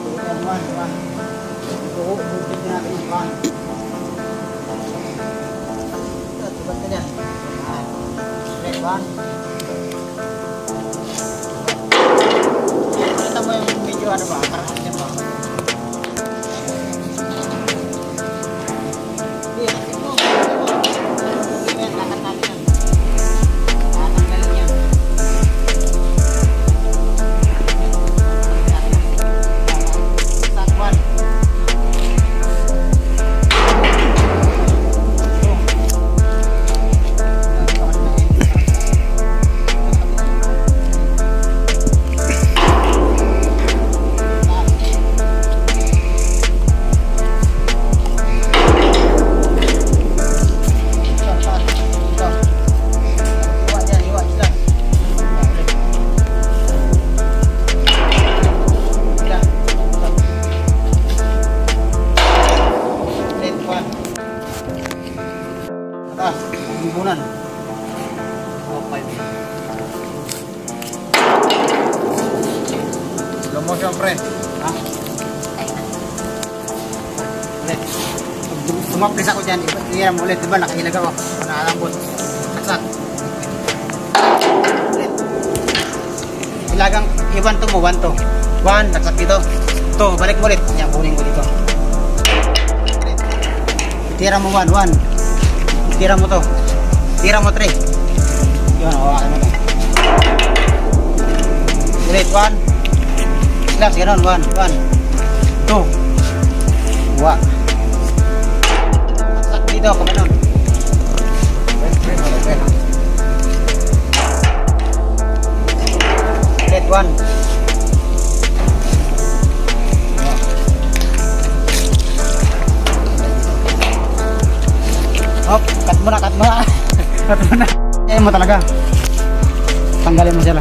Kita mo yung video ano ba? Karaan niya ba? Libunan. Okay. Slow motion, pre. Ha? Ulit. Tumaplis ako dyan. Ihiram ulit. Diba? Nakahilag ako. Nakalambot. Katsat. Ulit. Ilagang iwan to mo. 1 to. 1. Katsat dito. 2. Balik mo ulit. Yan. Kunin ko dito. Ulit. Itira mo 1. 1. Itira mo to. Tira mo 3. Yun, hawakan mo to. Ulit, 1. Slash, gano'n, 1, 1. 2. Huwa. Sak dito, kung gano'n. Ulit, 1. Hop, cut mo na, cut mo na. Cut mo na. Ayan mo talaga. Tanggalin mo sila.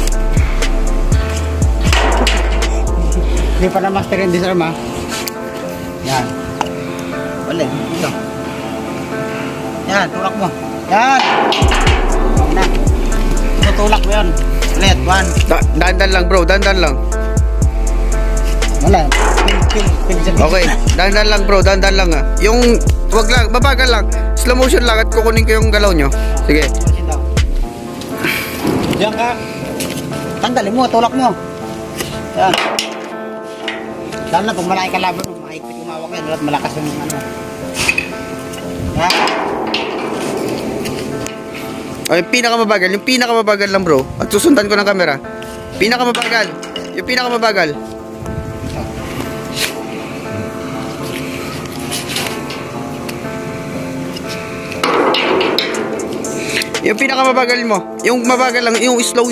Hindi pa na master yung disarm ha. Yan. Wala. Ito. Yan, tulak mo. Yan. Huwag na. Tutulak mo yan. Ulit, 1. Dandan lang bro, dandan lang. Wala. Okay, dandan lang bro, dandan lang ha. Yung, wag lang, babagal lang. Slow motion lang at kukunin ko yung galaw nyo. Sige. Diyan ka. Tanggalin mo, tulak mo. Yan. Lalo na kung malaki kalaban mo, maikot yung mawak yan. At malakas yung ano. Yan. O, yung pinakamabagal lang bro. At susundan ko ng camera. Pinakamabagal. Yung pinakamabagal. Yung pinakamabagal mo. Yung mabagal lang, yung slow.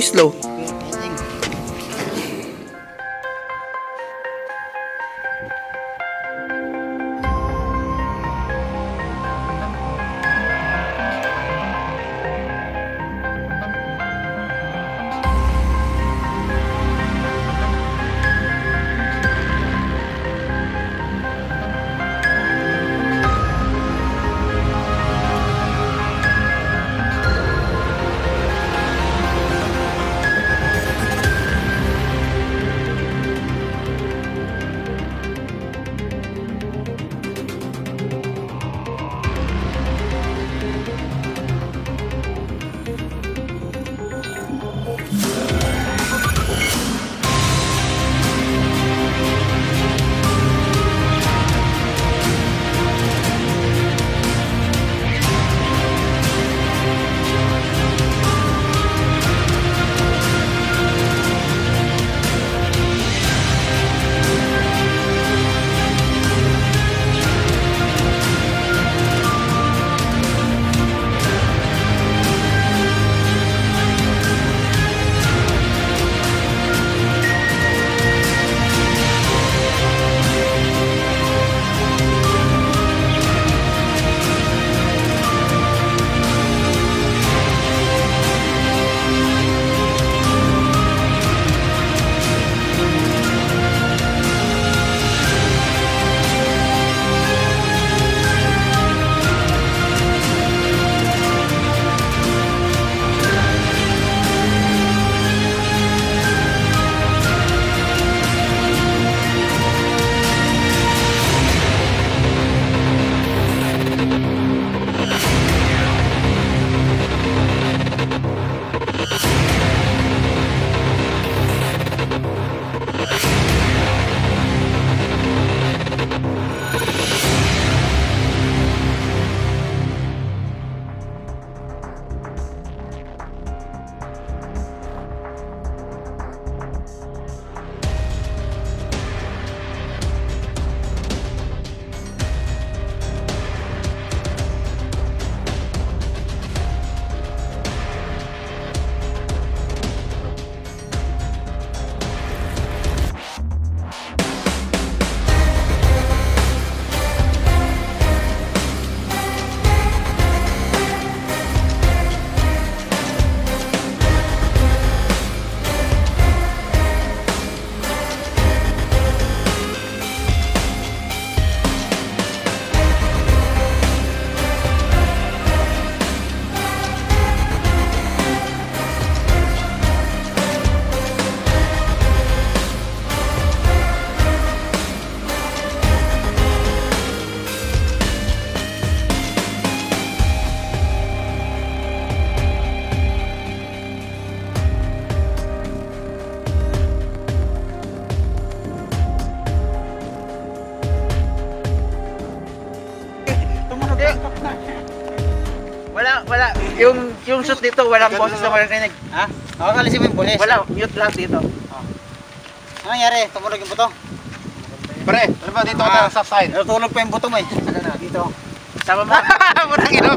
yung shoot dito, walang boses na marinig. Ha? Ako kalisin mo yung bulis. Wala, mute lahat dito. Ano nangyari? Tumunog yung buto? Pre, ano ba dito ka sa side? Natulog pa yung buto mo eh. Ano na? Dito. Sama mo. Murang ino.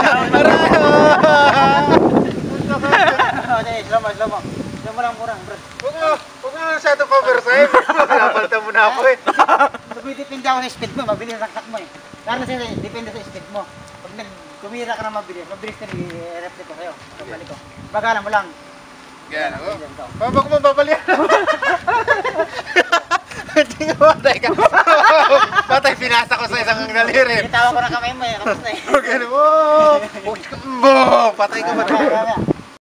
Slow mo. Slow mo lang murang, bro. Huwag mo masyado cover-save. Napalta mo na ako eh. Depende ako sa speed mo, mabilis ang takbo eh. Lalo na sila, depende sa speed mo. Pag kumira ka na mabilis na i-reply ko sa'yo. Pagbalik ko. Bagalan mo lang. Yan ako. Pabag mo babalian. Patay ka. Patay, pinasa ko sa isang daliri. Itawa ko na kamay mo eh, tapos na eh. Patay ka ba?